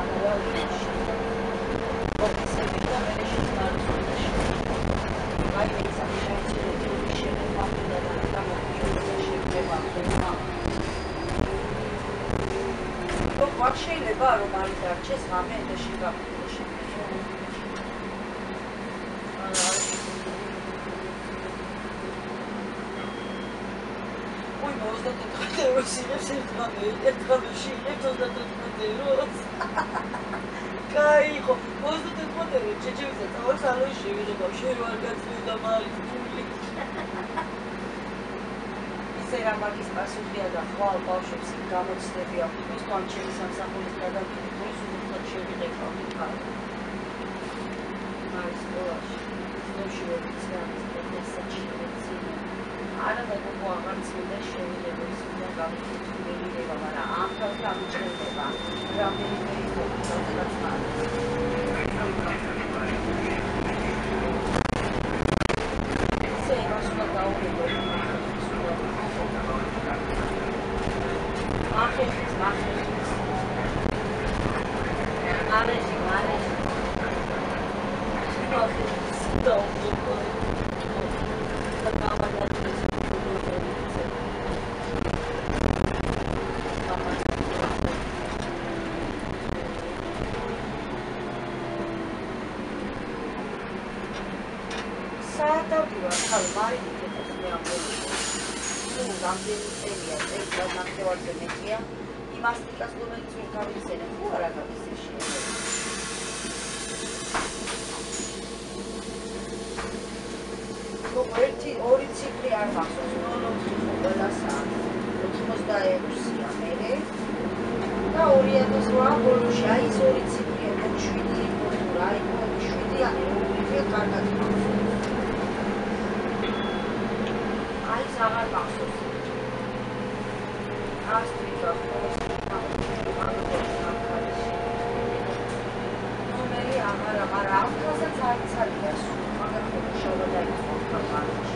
შეიძლება რომ არ დარჩეს ღამე ეთერში გაფრთხილში. ой, 34 ევროს იღებს ერთღამეში იღებს 34 ევროს. კაი ხო, 34 ევრო ჩეჩევისა წავალ სალონში ვიღებავ, შევარ გაწევდა მალის ფული. სერამიკის პასუხია და ხვალ ბავშვებს გამოცდები აქვს, ის თან ჩემი სამსახურის გადამტვრის უბრალოდ შევიღებავ ხარ. მაის სკოლაში, სკოლაში ვეცდამის პროფესორში არა და გოგო აღარც მინდა შევიღებო ის უნდა გამიჩნდება, მაგრამ ამ თავს გამიჩნდება. რამდენიმე ფოტოსაც მაქვს. ესე იმას უნდა გავუგებო. ორი ციფრი არ მახსოვს, 0 ყველასა 86-ია მერე და 2008 ბოლოში აი ეს ორი ციფრი 7 იყო, აი 7-იანი ორივე კარგად მახსოვს. აი ეს აღარ მახსოვს. ასტრიკა ნომერი აღარ ამასაც არც არის მაგრამ შოვა დაიწყო ხალხში.